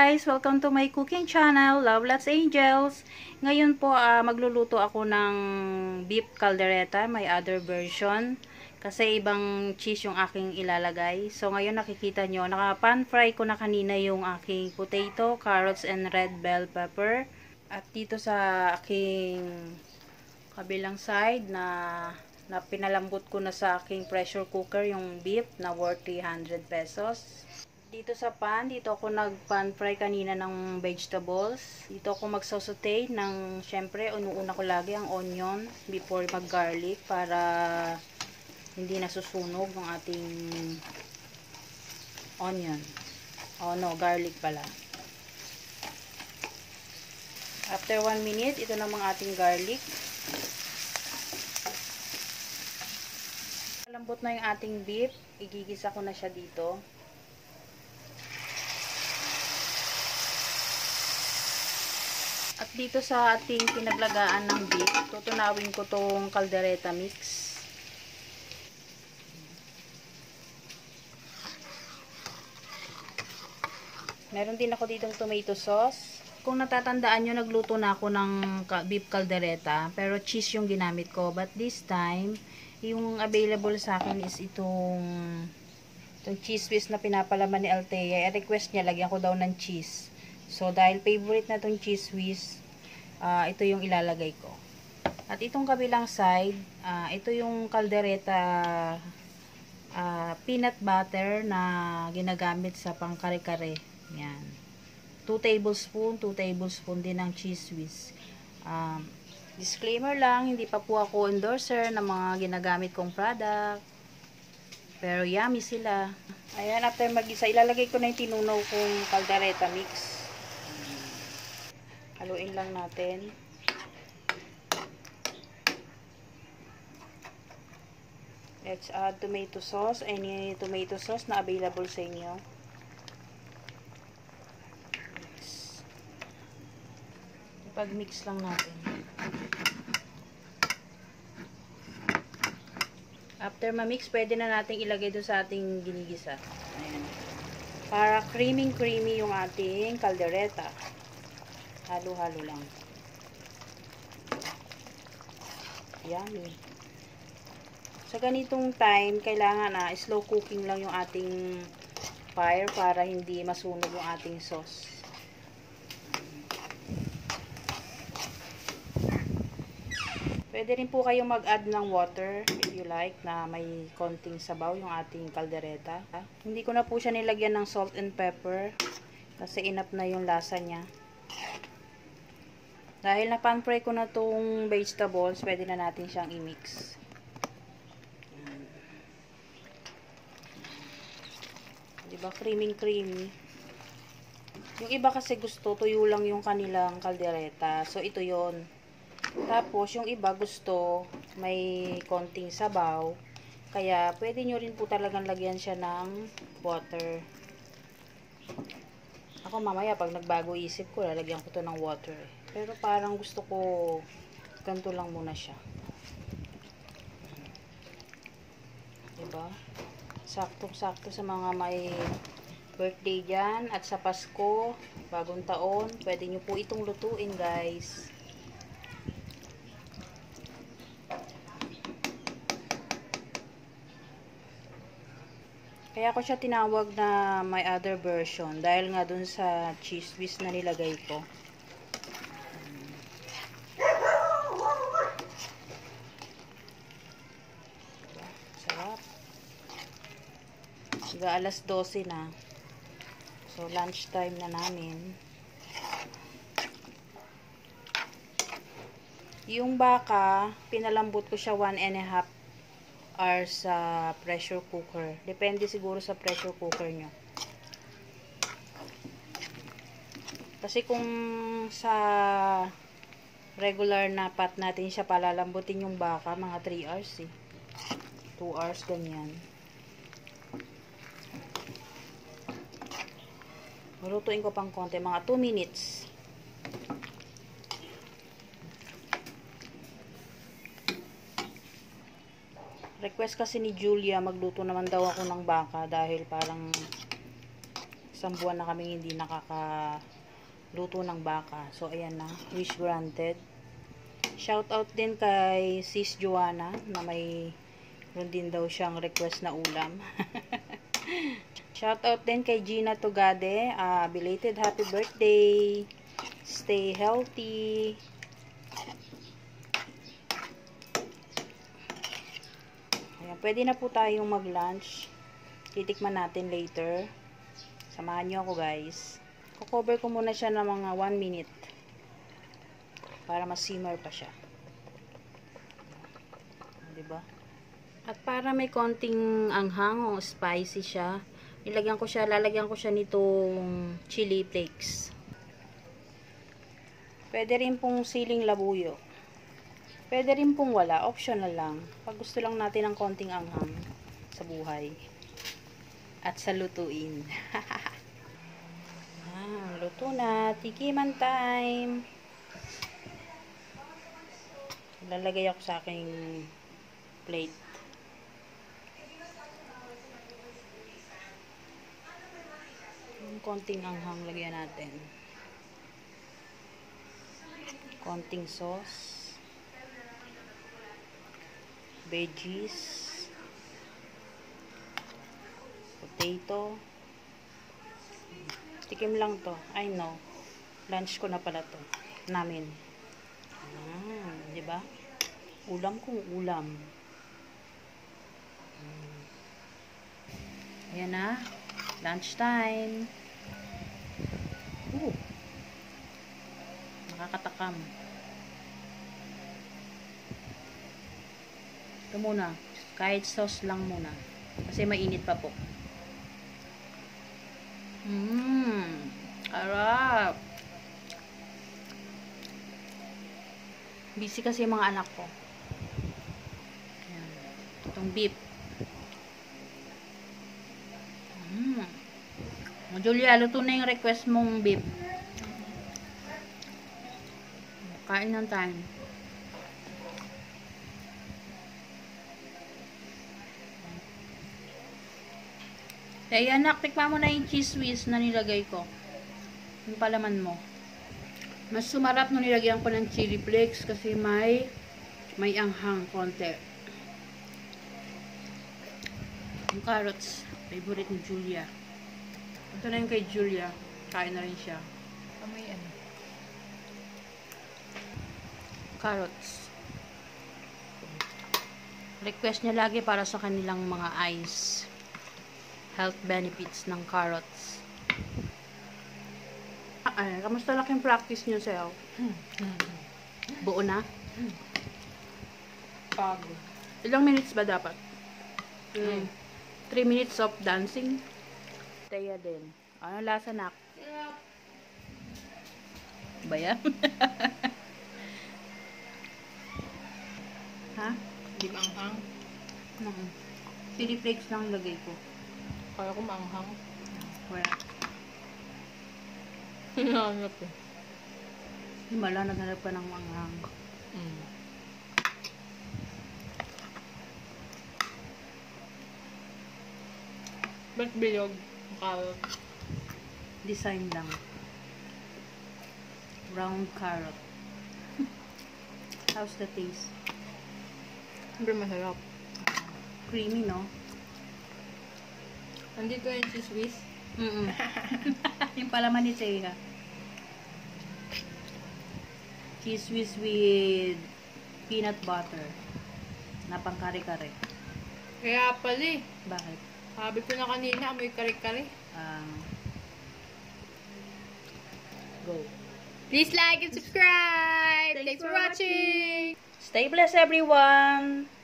guys! Welcome to my cooking channel, Love Lots Angels. Ngayon po magluluto ako ng beef caldereta, my other version. Kasi ibang cheese yung aking ilalagay. So ngayon nakikita nyo, naka-pan fry ko na kanina yung aking potato, carrots, and red bell pepper. At dito sa aking kabilang side na pinalambot ko na sa aking pressure cooker yung beef na worth 300 pesos. Dito sa pan, dito ako nag-pan fry kanina ng vegetables. Dito ako magsasaute ng, syempre, unuuna ko lagi ang onion before mag-garlic para hindi nasusunog ng ating onion. Oh no, garlic pala. After 1 minute, ito namang ating garlic. Lambot na yung ating beef. Igigisa ko na siya dito. At dito sa ating pinaglagaan ng beef, tutunawin ko tong caldereta mix. Meron din ako ditong tomato sauce. Kung natatandaan nyo, nagluto na ako ng beef caldereta, pero cheese yung ginamit ko. But this time, yung available sa akin is itong cheese whiz na pinapalaman ni Althea. I-request niya, lagyan ko daw ng cheese. So, dahil favorite na itong cheese whiz, ito yung ilalagay ko. At itong kabilang side, ito yung caldereta peanut butter na ginagamit sa pangkare-kare. Yan. 2 tablespoon din ng cheese whiz. Disclaimer lang, hindi pa po ako endorser ng mga ginagamit kong product. Pero yummy sila. Ayan, after mag-isa, ilalagay ko na yung tinunaw kong caldereta mix. Haluin lang natin. Let's add tomato sauce. Any tomato sauce na available sa inyo. Ipag-mix lang natin. After ma-mix, pwede na natin ilagay doon sa ating ginigisa. Ayan. Para creamy yung ating caldereta. Halo-halo lang. Yummy. Sa ganitong time, kailangan slow cooking lang yung ating fire para hindi masunog yung ating sauce. Pwede rin po kayong mag-add ng water if you like na may konting sabaw yung ating caldereta. Hindi ko na po siya nilagyan ng salt and pepper kasi enough na yung lasa niya. Dahil na-pan fry ko na tong vegetables, pwede na natin siyang i-mix. Diba? Creamy. Yung iba kasi gusto, tuyo lang yung kanilang caldereta. So, ito yon. Tapos, yung iba gusto, may konting sabaw. Kaya, pwede nyo rin po talagang lagyan siya ng water. Ako mamaya, pag nagbago isip ko, lalagyan ko to ng water. Pero parang gusto ko, ganito lang muna siya. Diba? Saktong-sakto sa mga may birthday dyan. At sa Pasko, bagong taon, pwede nyo po itong lutuin, guys. Kaya ko siya tinawag na my other version. Dahil nga dun sa cheese whiz na nilagay ko. Sarap. Diba, alas 12 na. So, lunch time na namin. Yung baka, pinalambot ko siya 1.5 hours sa pressure cooker. Depende siguro sa pressure cooker nyo. Kasi kung sa regular na pot natin siya palalambutin yung baka, mga 3 hours eh. 2 hours, ganyan. Malutuin ko pang konti, mga 2 minutes. Request kasi ni Julia, magluto naman daw ako ng baka dahil parang Isang buwan na kami hindi nakakaluto ng baka. So, ayan na. Wish granted. Shout out din kay Sis Joanna na may din daw siyang request na ulam. Shout out din kay Gina Tugade. Belated happy birthday. Stay healthy. Ayan, pwede na po tayong mag-lunch. Titikman natin later. Samahan nyo ako, guys. Kukover ko muna siya ng mga 1 minute. Para ma-simmer pa siya. Diba? At para may konting anghang o spicy siya, lalagyan ko siya nitong chili flakes. Pwede rin pong siling labuyo. Pwede rin pong wala. Optional lang. Pag gusto lang natin ng konting anghang sa buhay. At sa lutuin. Luto na. Tikiman time. Lalagay ako sa aking plate. Yung konting anghang lagyan natin. Konting sauce. Veggies. Potato. Tikim lang to. I know. Lunch ko na pala to. Namin. Diba? Ulam kung ulam. Ayan na. Lunch time. Nakakatakam. Ito muna. Kahit sauce lang muna. Kasi mainit pa po. Harap. Busy kasi yung mga anak ko. Ayan. Itong beef. Julia, luto na yung request mong beef. Kain ng time. Kaya anak, tikman mo na yung cheese whiz na nilagay ko. Yung palaman mo. Mas sumarap nung nilagyan ko ng chili flakes kasi may anghang konti. Yung carrots, favorite ni Julia. Ito na yung kay Julia. Kain na rin siya. May ano? Carrots. Request niya lagi para sa kanilang mga eyes. Health benefits ng carrots. Ay, kamusta laking practice niyo sa'yo? Buo na? Pagod. Ilang minutes ba dapat? 3 minutes of dancing? Teya din. Ano lasa, nak? Ba yan? Ha? Di maanghang. Chili flakes lang lagay ko. Kaya ko maanghang. Wala. Hinahanap eh. Himala, naghanap ka ng manghang. Ba't bilog? Carrot. Design lang. Round carrot. How's the taste? Siyempre masarap. Creamy, no? Andito yung cheese whiz. Yung palaman ni Teya. Cheese whiz with peanut butter. Na pang kare-kare. Kaya pala eh. Bakit? Sabi ko na kanina, amoy kare-kare. Go. Please like and subscribe. Thanks for watching. Stay blessed, everyone!